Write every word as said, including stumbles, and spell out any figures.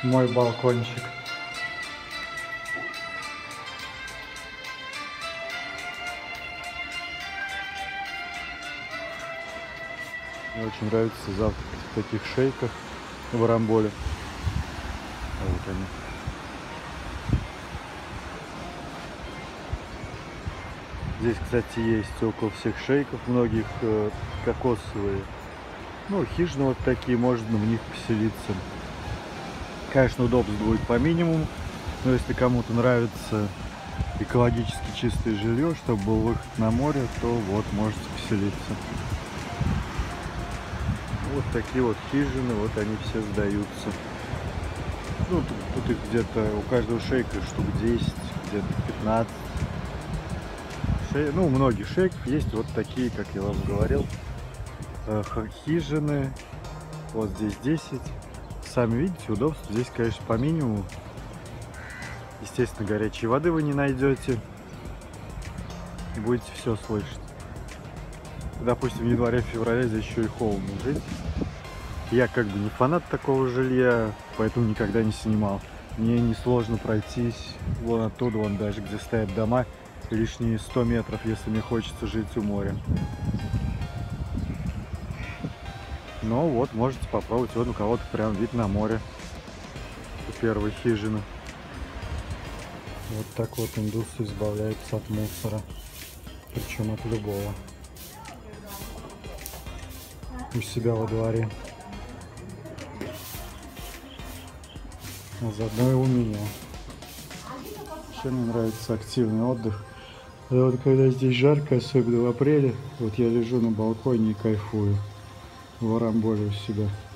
Мой балкончик. Мне очень нравится завтракать в таких шейках в Арамболе. А вот они. Здесь, кстати, есть около всех шейков многих э, кокосовые. Ну, хижины вот такие, можно в них поселиться. Конечно, удобств будет по минимуму, но если кому-то нравится экологически чистое жилье, чтобы был выход на море, то вот можете поселиться. Вот такие вот хижины, вот они все сдаются. Ну, тут, тут их где-то у каждого шейка штук десять, где-то пятнадцать. Шей... Ну, у многих шейков есть вот такие, как я вам говорил, хижины. Вот здесь десять. Сами видите, удобство здесь, конечно, по минимуму. Естественно, горячей воды вы не найдете. И будете все слышать. Допустим, в январе-феврале здесь еще и холодно жить. Я как бы не фанат такого жилья, поэтому никогда не снимал. Мне несложно пройтись вон оттуда, вон даже где стоят дома, лишние сто метров, если мне хочется жить у моря. Но вот, можете попробовать. Вот у кого-то прям вид на море. У первой хижины. Вот так вот индусы избавляются от мусора. Причем от любого. У себя во дворе. А заодно и у меня. Еще мне нравится активный отдых. И вот когда здесь жарко, особенно в апреле, вот я лежу на балконе и кайфую. В Арамболе у себя.